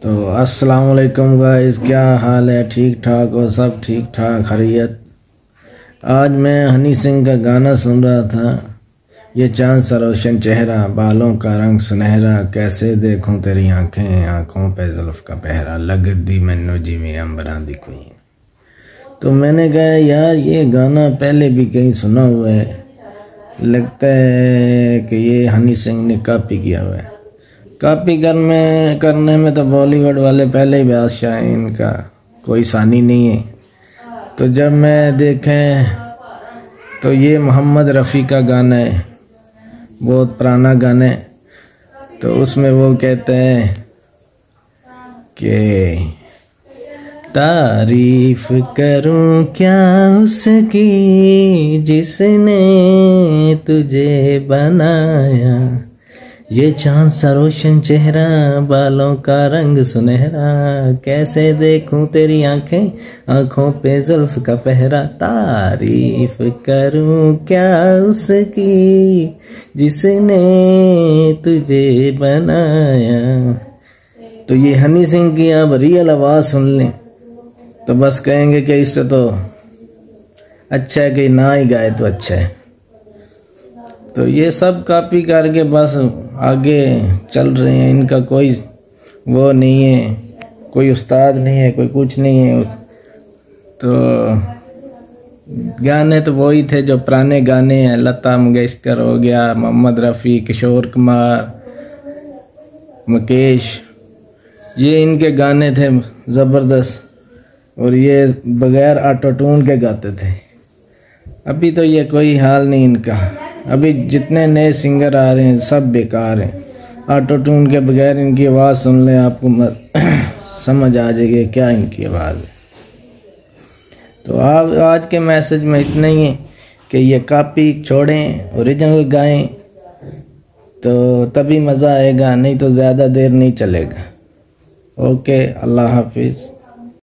तो अस्सलाम वालेकुम गाइस, क्या हाल है? ठीक ठाक हो? सब ठीक ठाक खैरियत। आज मैं हनी सिंह का गाना सुन रहा था, ये चांद सा रोशन चेहरा, बालों का रंग सुनहरा, कैसे देखूं तेरी आंखें, आंखों पे जुल्फ का पहरा, लगदी मैनू जिवें अंबरां दी कोई। तो मैंने कहा यार ये गाना पहले भी कहीं सुना हुआ है, लगता है कि ये हनी सिंह ने कॉपी किया हुआ है। कॉपी करने में तो बॉलीवुड वाले पहले ही बादशाह हैं, इनका कोई सानी नहीं है। तो जब मैं देखें तो ये मोहम्मद रफ़ी का गाना है, बहुत पुराना गाना है। तो उसमें वो कहते हैं कि तारीफ करूं क्या उसकी जिसने तुझे बनाया, ये चांद सा रोशन चेहरा, बालों का रंग सुनहरा, कैसे देखूं तेरी आंखें, आंखों पे जुल्फ का पहरा, तारीफ करूं क्या उसकी जिसने तुझे बनाया। तो ये हनी सिंह की अब रियल आवाज सुन लें तो बस कहेंगे कि इससे तो अच्छा है कि ना ही गाए तो अच्छा है। तो ये सब कॉपी करके बस आगे चल रहे हैं, इनका कोई वो नहीं है, कोई उस्ताद नहीं है, कोई कुछ नहीं है। तो गाने तो वही थे जो पुराने गाने हैं, लता मंगेशकर हो गया, मोहम्मद रफ़ी, किशोर कुमार, मुकेश, ये इनके गाने थे ज़बरदस्त, और ये बगैर ऑटो ट्यून के गाते थे। अभी तो ये कोई हाल नहीं इनका, अभी जितने नए सिंगर आ रहे हैं सब बेकार हैं। ऑटो ट्यून के बगैर इनकी आवाज़ सुन लें, आपको समझ आ जाएगी क्या इनकी आवाज़ है। तो आप आज के मैसेज में इतना ही है कि ये कॉपी छोड़ें, ओरिजिनल गाएं, तो तभी मज़ा आएगा, नहीं तो ज़्यादा देर नहीं चलेगा। ओके, अल्लाह हाफिज़।